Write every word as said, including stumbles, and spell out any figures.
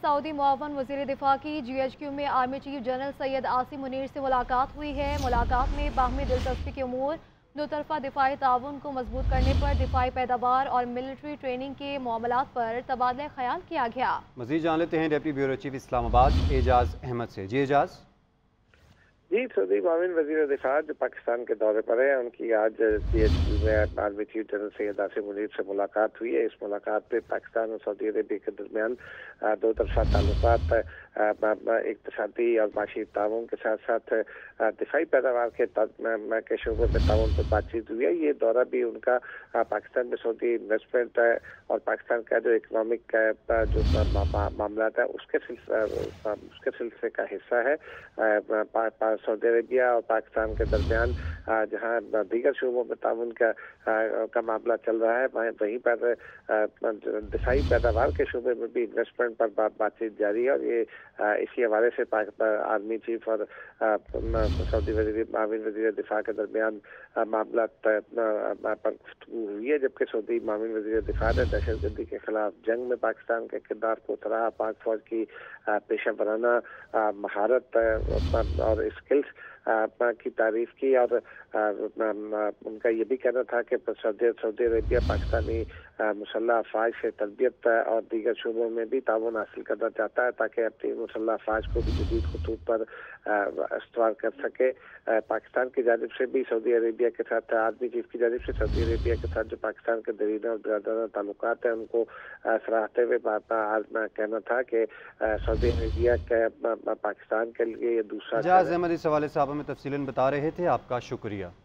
Saudi मुआवन वज़ीर दिफा की जी एच क्यू में army chief general Syed Asim Munir से मुलाकात हुई है। मुलाकात में बाहमी दिलचस्पी के उमूर, दो तरफा दिफाई ताउन को मजबूत करने पर, दिफाई पैदावार और मिलिट्री ट्रेनिंग के मामलात पर तबादला ख्याल किया गया। मज़ीद जान लेते हैं deputy bureau chief Islamabad Ejaz Ahmed से। जी एजाज। जी, सऊदी माविन वज़ीर दिफा जो पाकिस्तान के दौरे पर है, उनकी आज जी एच क्यू में army chief general Syed Asim Munir से मुलाकात हुई है। इस मुलाकात में पाकिस्तान और सऊदी अरबिया के दरमियान दो तरफा ताल्लुकात, इक़्तिसादी और माशी ताउन के साथ साथ दिफाई पैदावार के के शोबे में ताउन पर बातचीत हुई है। ये दौरा भी उनका पाकिस्तान में सऊदी इन्वेस्टमेंट और पाकिस्तान का जो इकनॉमिक जो मामला है उसके उसके सिलसिले का हिस्सा है। सऊदी अरबिया और पाकिस्तान के दरमियान जहाँ दीगर शोबों में ताउन का का मामला चल रहा है, वहीं वहीं पर दिफाई पैदावार के शोबे में भी इन्वेस्टमेंट पर बात बातचीत जारी है। और ये इसी हवाले से आर्मी चीफ और सऊदी वज़ीर माविन वज़ीर दिफा के दरमियान मामला पर गुफ्तगू हुई है। जबकि सऊदी माविन वज़ीर दिफा ने दहशतगर्दी के खिलाफ जंग में पाकिस्तान के किरदार को सराहा, पाक फौज की पेशा वराना महारत और स्किल्स की तारीफ की और उनका ये भी कहना था कि सऊदी अरबिया पाकिस्तानी मुसल्लह अफवाज से तरबियत और दीगर शोबों में भी ताउन हासिल करना चाहता है ताकि अपनी मुसल्लह अफवाज को भी जदीद खतूत पर इस्तेमाल कर सके। पाकिस्तान की जानिब से भी सऊदी अरबिया के साथ आर्मी चीफ की जानिब से सऊदी अरबिया के साथ जो पाकिस्तान के दरीना और बिरादराना ताल्लुकात हैं उनको सराहते हुए आज मैं कहना था कि सऊदी अरबिया के पाकिस्तान के लिए ये दूसरा एजाज अहमद इस हवाले से आप हमें तफसीलन बता रहे थे। आपका शुक्रिया।